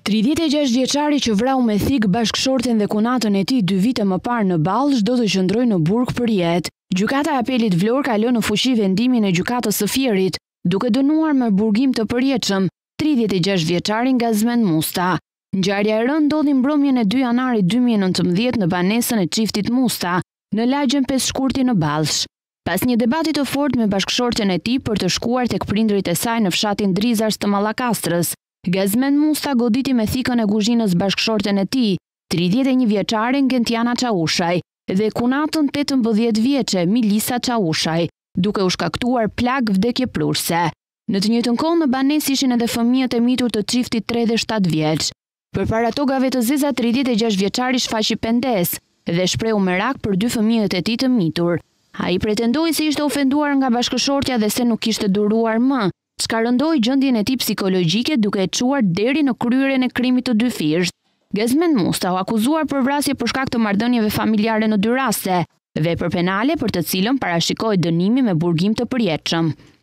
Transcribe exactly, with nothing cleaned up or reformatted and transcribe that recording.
tridhjetë e gjashtë vjeçari që vrau me thik bashkëshorten dhe kunatën e tij dy vite më parë në Ballsh do të qëndrojë në burg për jetë. Gjykata e Apelit Vlorë ka lënë në fuqi vendimin e gjykatës së Fierit, duke dënuar me burgim të përjetshëm tridhjetë e gjashtë vjeçarin Gazmend Musta. Ngjarja e rëndë ndodhi mbrëmjen e dy janarit dy mijë e nëntëmbëdhjetë në banesën e çiftit Musta, në lagjen pesë shkurti në Ballsh. Pas një debati të fortë me bashkëshorten e tij për të shkuar tek prindërit e saj në fshatin Drizars të Mallakastrës, Gazmend Musta goditi me thikën e kuzhinës bashkëshorten e tij, tridhjetë e një vjeçare Ngentiana Çaushaj, dhe kunatën tetëmbëdhjetë vjeçe Milisa Çaushaj, duke u shkaktuar plag vdekjeprurse. Në të njëjtën kohë në banesë ishin edhe fëmijët e mitur të çiftit tre dhe shtatë vjeç. Përpara togave të zeza, tridhjetë e gjashtë vjeçari shfaqi pendes dhe shprehu merak për dy fëmijët e tij të mitur. Ai pretendoi se ishte ofenduar nga bashkëshortja dhe se nuk kishte duruar më, çka rëndoi gjendjen e tij psikologjike duke e çuar deri në kryerjen e krimit të dy fishtë. Gazmend Musta u akuzuar për vrasje për shkak të marrëdhënieve familjare në dy raste, vepër penale për të cilën parashikohet dënimi me burgim të përjetshëm.